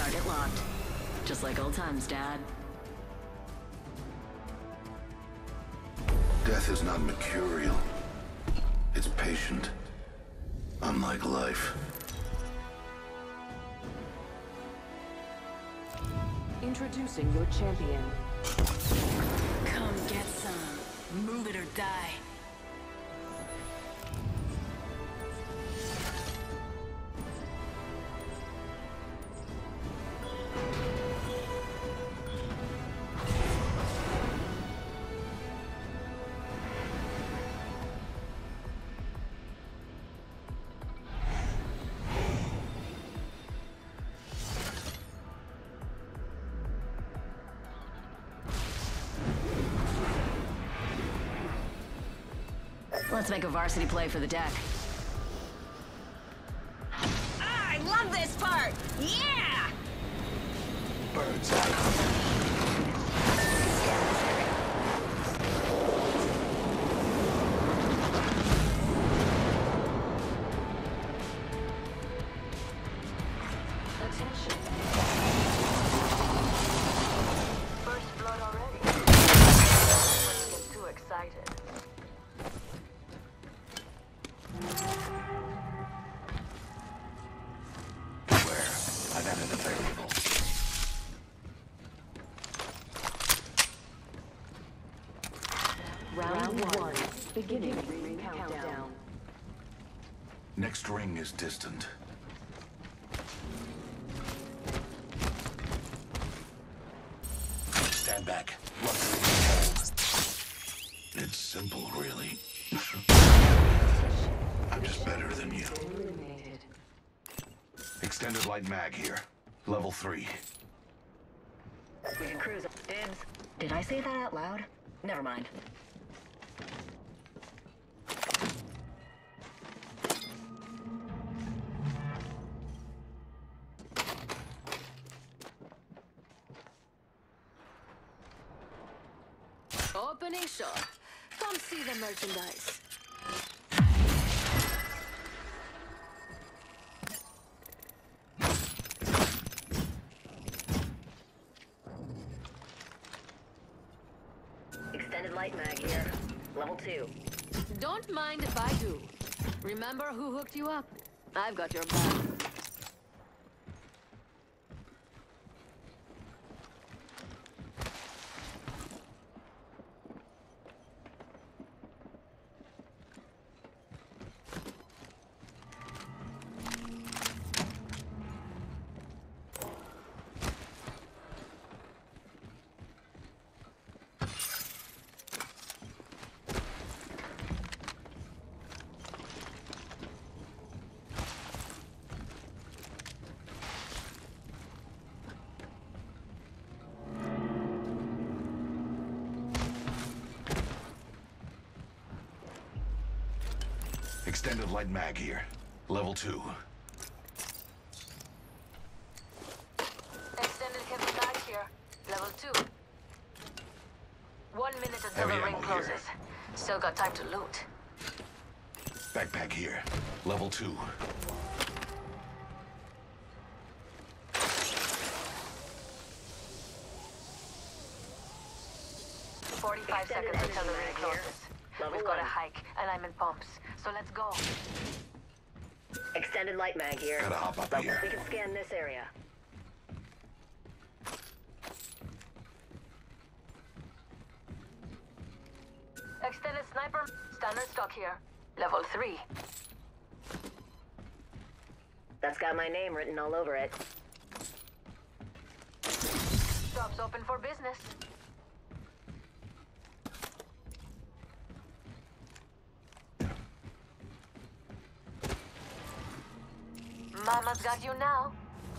Target locked. Just like old times, Dad. Death is not mercurial. It's patient. Unlike life. Introducing your champion. Come get some. Move it or die. Let's make a varsity play for the deck. Ah, I love this part! Yeah! Birds eye. Attention. First blood already. When you get too excited. I've added a variable. Round one. Beginning ring countdown. Next ring is distant. Stand back. It's simple, really. I'm just better than you. Eliminated. Extended light mag here. Level 3. We can cruise. Dibs. Did I say that out loud? Never mind. Opening shop. Come see the merchandise. Extended light mag here. Level 2. Don't mind if I do. Remember who hooked you up? I've got your back. Extended light mag here. Level 2. Extended heavy mag here. Level 2. 1 minute until Heavy the ring ammo closes. here. Still got time to loot. Backpack here. Level 2. Forty-five seconds until the ring closes. We've got a hike, and I'm in pumps. So let's go. Extended light mag here. Gotta hop up here. We can scan this area. Extended sniper. Standard stock here. Level 3. That's got my name written all over it. Shops open for business. Mama's got you now.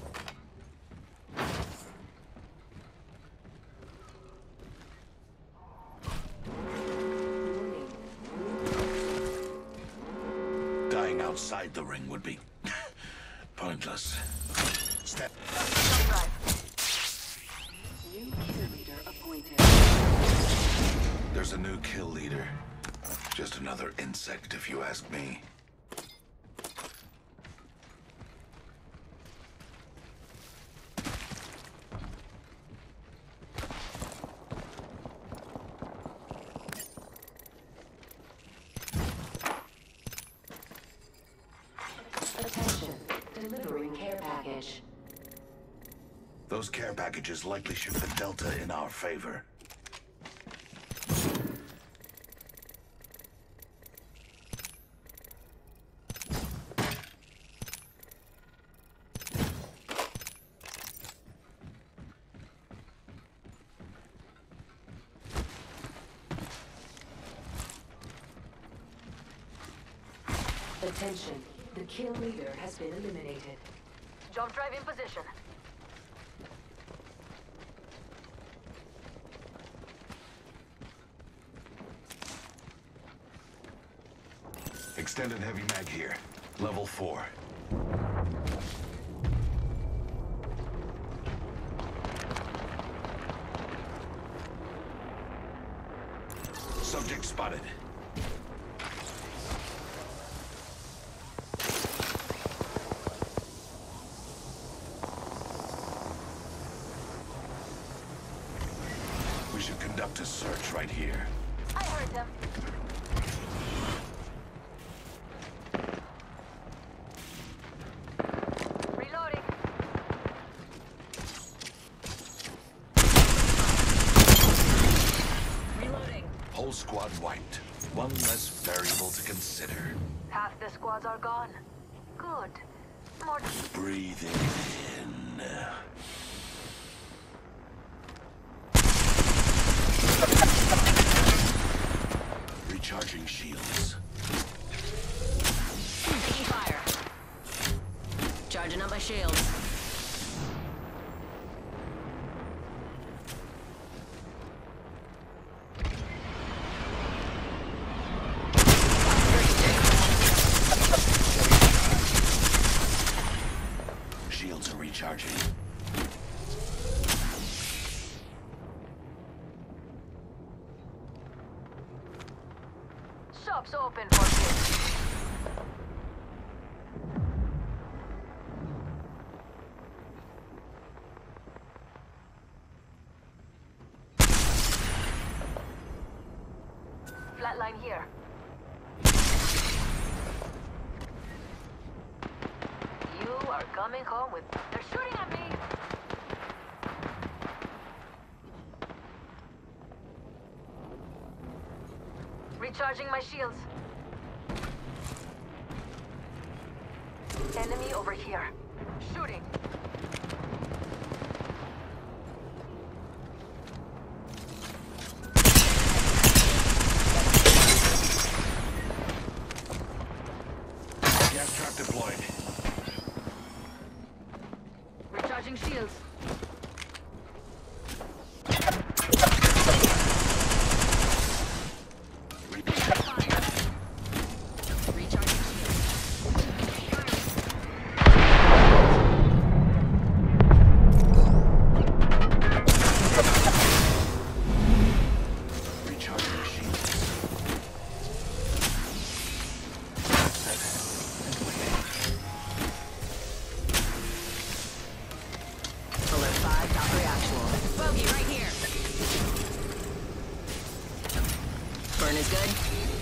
Dying outside the ring would be pointless. Step. New kill leader appointed. There's a new kill leader. Just another insect, if you ask me. Those care packages likely shift the Delta in our favor. Attention, the kill leader has been eliminated. Jump drive in position. Extended heavy mag here. Level 4. Subject spotted. We should conduct a search right here. I heard them. Reloading. Reloading. Whole squad wiped. One less variable to consider. Half the squads are gone. Good. More. Breathing in. Recharging shields. Taking fire. Charging up my shields. Shields are recharging. Shop's open for you. Flatline here. You are coming home with... They're shooting at me! Recharging my shields. Enemy over here. Shooting. Gas trap deployed. Recharging shields. Burn is good.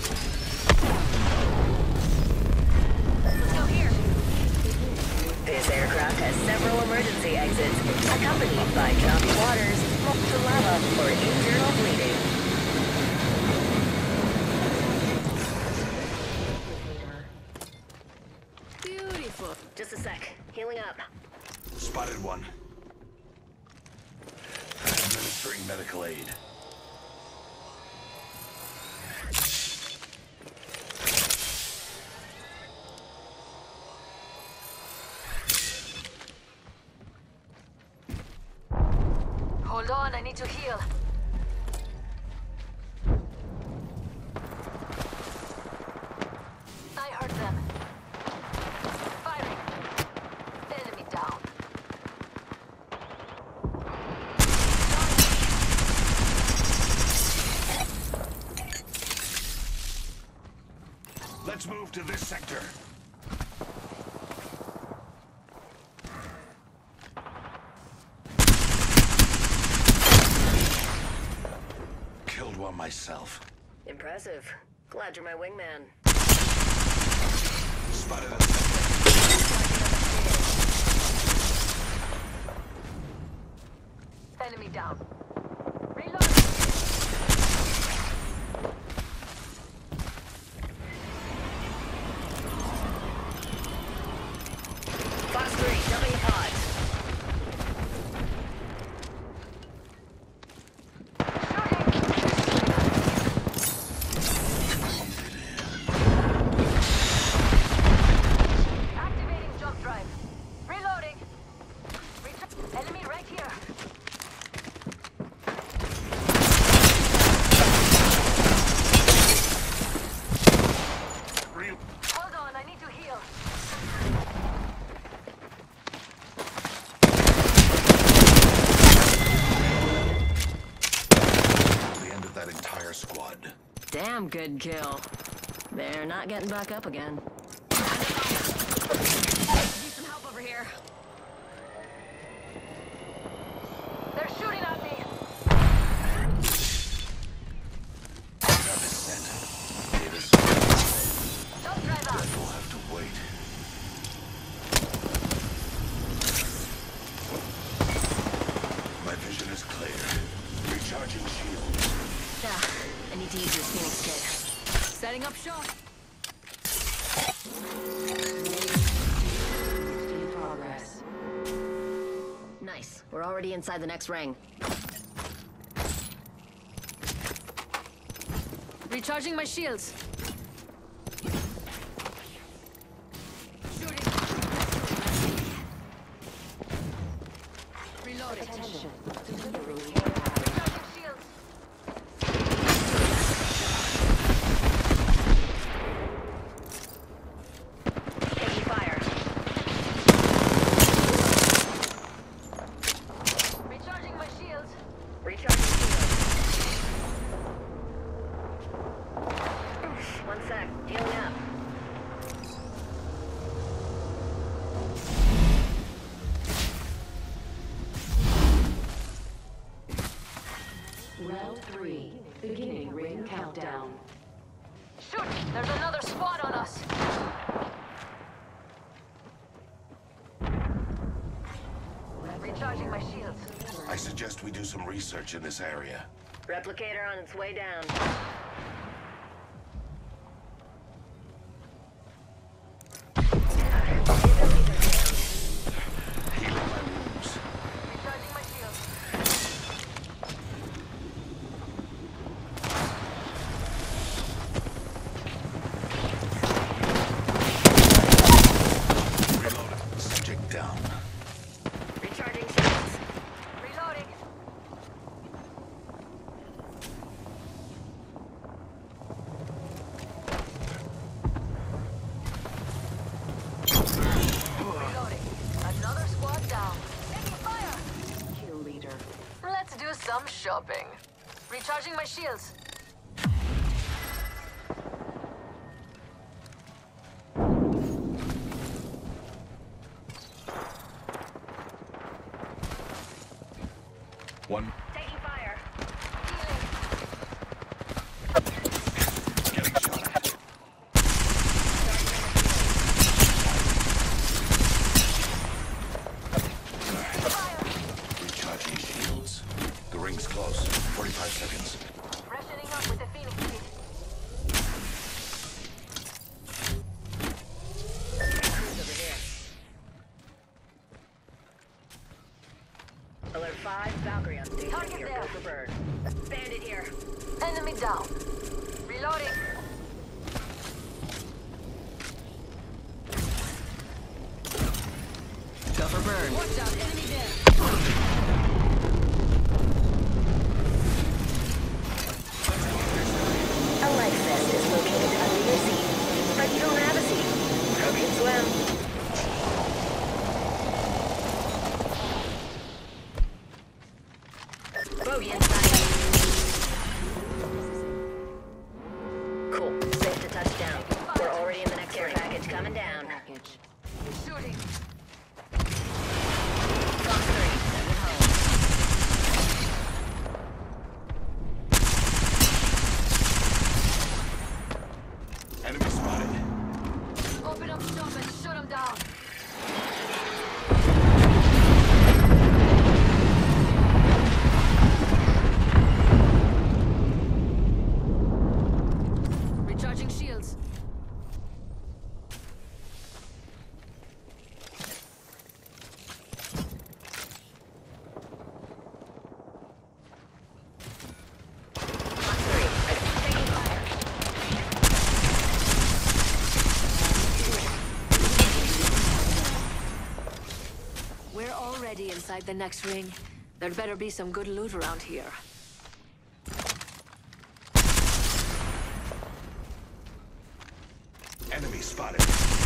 Let's go here. This aircraft has several emergency exits, accompanied by choppy waters, molten lava, or internal bleeding. Beautiful. Just a sec. Healing up. Spotted one. Administering medical aid. Hold on, I need to heal. I heard them. Firing. Enemy down. Let's move to this sector. Killed one myself. Impressive. Glad you're my wingman. Spotted a sector. down. Reload. Fox 3, jumping the pods. Activating jump drive. Reloading. Enemy right here. Hold on, I need to heal. The end of that entire squad. Damn good kill. They're not getting back up again. Need some help over here. They're shooting at me. Trap is set. Davis, Jump drive out. we'll have to wait. My vision is clear. Recharging shield. I need to use your Phoenix kit. Setting up shop. In progress. Nice. We're already inside the next ring. Recharging my shields. Shooting. Reloading. Attention. Delivering care package. Recharging shields. Taking fire. Recharging my shields. Recharging shield. One sec. Healing up. Round 3. Beginning ring countdown. Shoot! There's another squad on us. Recharging my shields. I suggest we do some research in this area. Replicator on its way down. Healing my wounds. Recharging my shields. Reloading. Subject down. Recharging shields. Reloading. Reloading. Another squad down. Taking fire. Kill leader. Let's do some shopping. Recharging my shields. One. Taking fire. Healing. Getting shot at. Fire. Recharging shields. The ring's close. 45 seconds. Rationing up with the Phoenix kit. Cruise over here. Alert 5, Valkyrie on station. Target Here, there. go for bird. Bandit here. Enemy down. Reloading. Go for bird. Watch out, enemy dead. A life vest is located under your seat, but you don't have a seat. Hope you swim. Bogey inside. Cool. Safe to touch down. We're already in the next care package coming down. Package. Shooting. Fox 3, send it home. Enemy spotted. Open up shop and shoot them down. inside the next ring. There'd better be some good loot around here. Enemy spotted.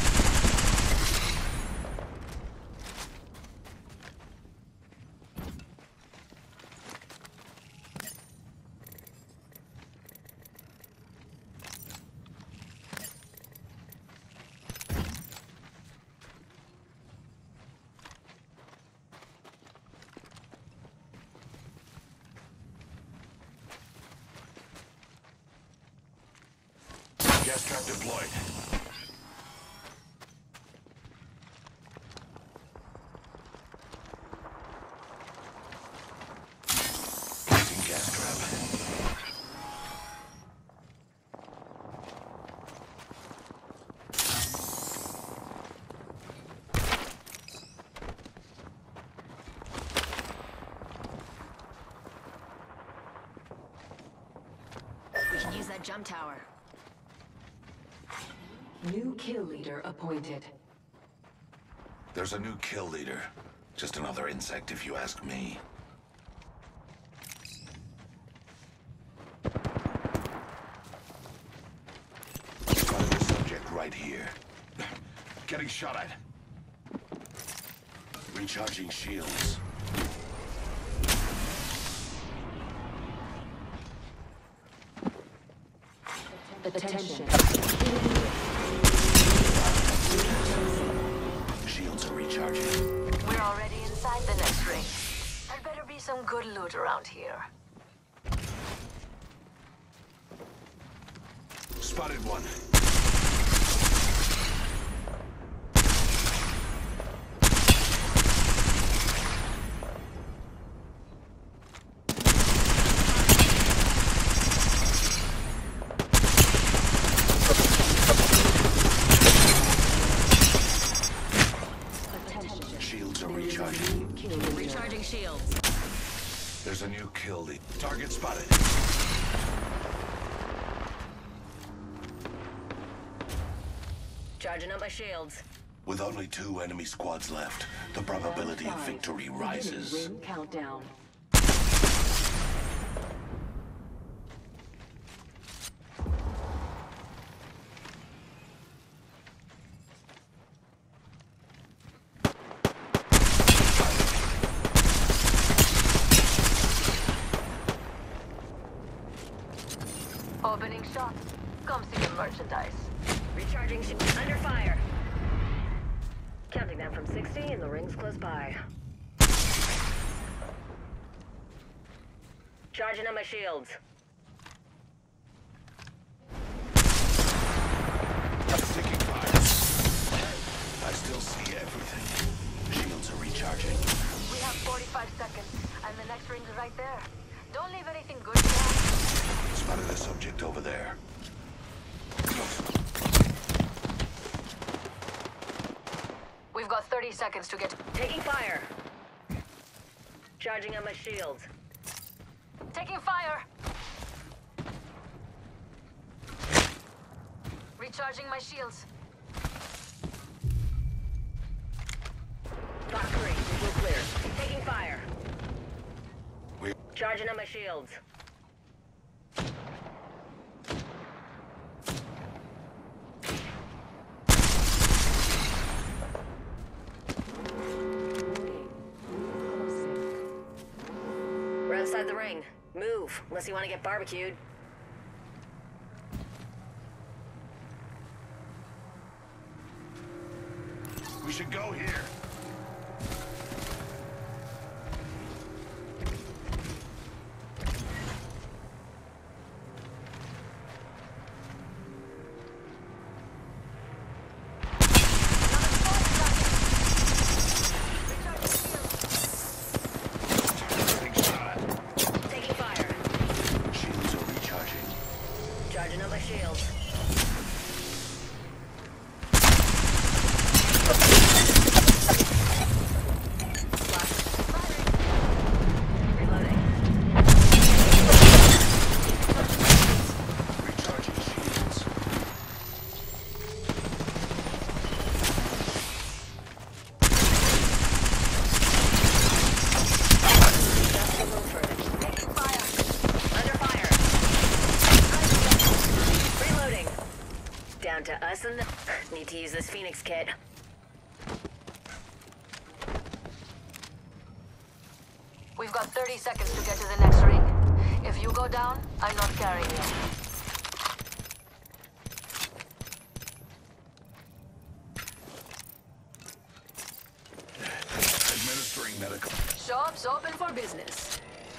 Gas trap deployed. Placing gas trap. We can use that jump tower. New kill leader appointed. There's a new kill leader. Just another insect if you ask me. Spotted the subject right here. Getting shot at. Recharging shields. Attention. Shields are recharging. We're already inside the next ring. There'd better be some good loot around here. Spotted one. Shields are recharging. Recharging shields. There's a new kill lead. Target spotted. Charging up my shields. With only 2 enemy squads left, the probability of victory rises. Ring countdown. Opening shot. Come see the merchandise. Recharging shields. Under fire. Counting down from 60 and the ring's close by. Charging up my shields. Taking fire. I still see everything. Shields are recharging. We have 45 seconds, and the next ring's right there. Don't leave anything good behind. Spotted a subject over there. We've got 30 seconds to get... Taking fire. Charging up my shields. Taking fire! Recharging my shields. Box 3. Visual clear. Taking fire. We Charging up my shields. We're outside the ring. Move, unless you want to get barbecued. We should go here. Getting shot at. Taking fire. Shields are recharging. Charging up my shields. Less than need to use this Phoenix kit. We've got 30 seconds to get to the next ring. If you go down, I'm not carrying you. Administering medical. Shop's open for business.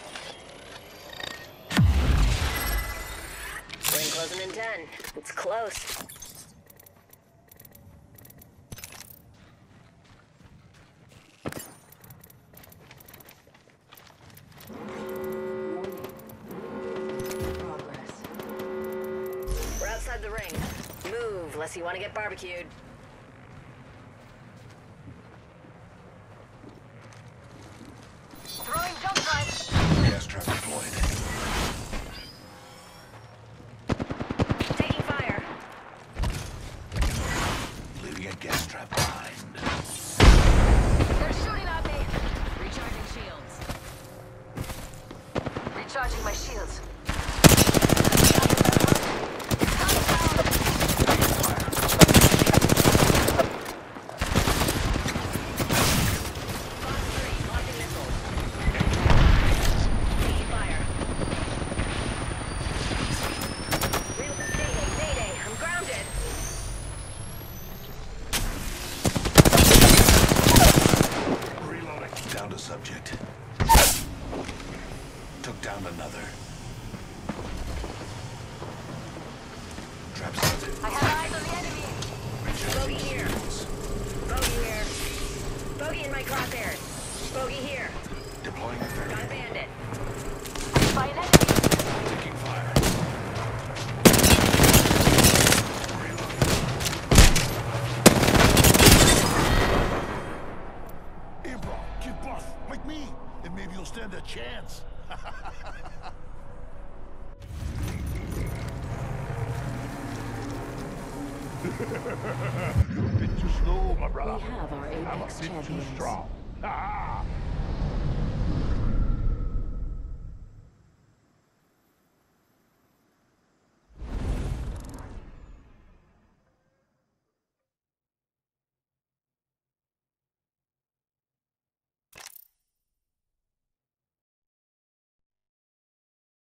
Ring closing in 10. It's close. Progress. We're outside the ring. Move, unless you want to get barbecued. Throwing jump drive. Gas trap deployed. Taking fire. Leaving a gas trap behind. They're shooting at me. Recharging shields. Recharging my shields. Launching missiles. Taking fire. Real Mayday. I'm grounded. Reloading. Down to subject. Took down another. Trap set. I have eyes on the enemy. Bogey here. Bogey here. Bogey in my crosshairs. Bogey here. Deploying the Got a third. bandit. By an enemy. Taking fire. Reloading. Improv, get buff, like me, and maybe you'll stand a chance. You're a bit too slow, my brother. We have our I'm a Apex bit too champions. strong. Ah!